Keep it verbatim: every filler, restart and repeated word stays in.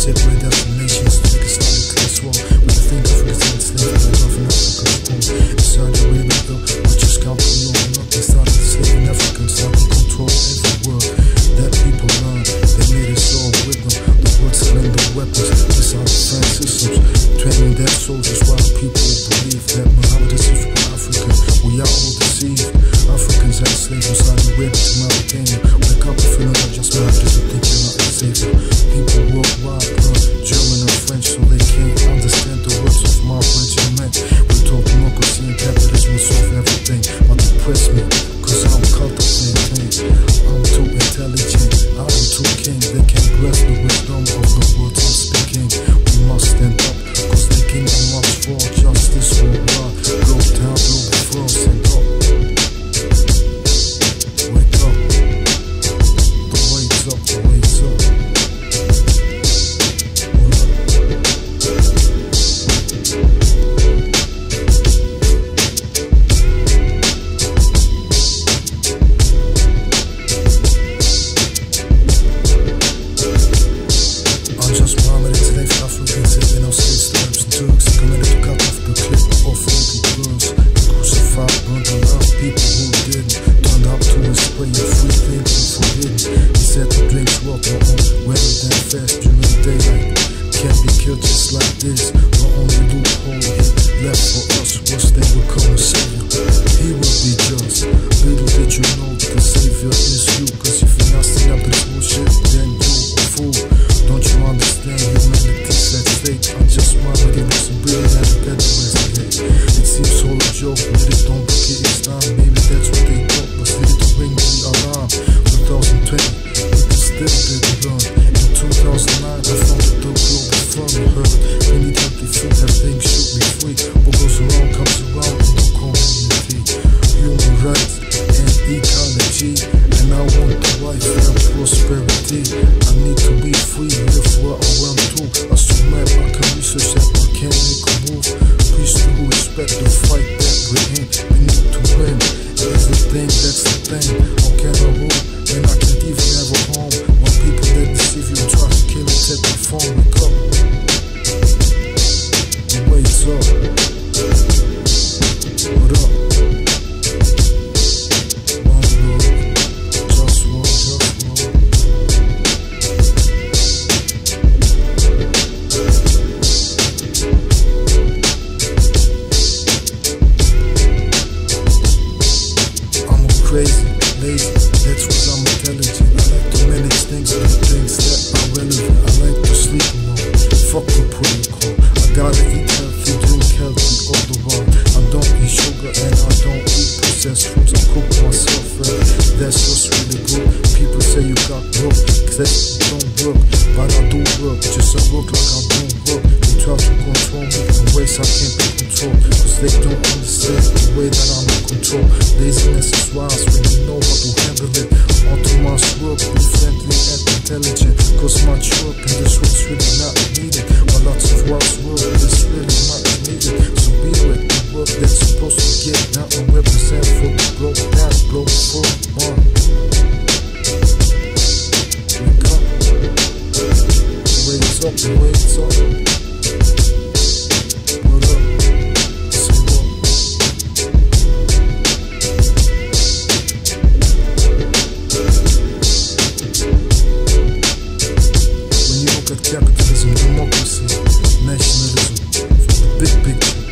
separate us from nations, to make a solid clear swell. When I think Africa's enslaved, I love in Africa's home. In Saudi Arabia though, we just count the law. Not they started enslaving Africans, started control every world that people learn. They made us all with them. The words claim the weapons, this are the French systems, training their soldiers while people believe that Muhammad is for African. We are all deceived. Africans are slaves from Saudi Arabia to Mauritania. Wake up if you're not just Baptist, you think you're not a savior. People worldwide learn German and French so they can't understand the words of my regiment. We talk democracy and capitalism will solve everything, but depress me, cause I'm cultivating. I'm too intelligent, I'm too king. They can't grasp the wisdom of the words I'm speaking. We must stand up, cause the kingdom must fall. Justice worldwide, blow down, blow before, stand up. Wake up, the wait's up, the wait's up. Crazy, lazy, that's what I'm intelligent. I like to manage things, do things that are relevant. I like to sleep alone, fuck the protocol. I gotta eat healthy, drink healthy all the while. I don't eat sugar and I don't eat processed foods. I cook myself, right? That's what's really good. People say you got work, cause that don't work. But I do work, just I work like I don't work. They try to control me in ways I can't be controlled, cause they don't understand the way that I'm in control. Laziness is wise when you know how to handle it. On too much work, be friendly and intelligent, cause much work in this world's really not needed. While lots of work's work is really not needed. So be with the work that's supposed to get down and represent for the globe, that globe for one. Wake up, wake up, wake up. What up? Say what? When you look at capitalism, democracy, nationalism, the big picture,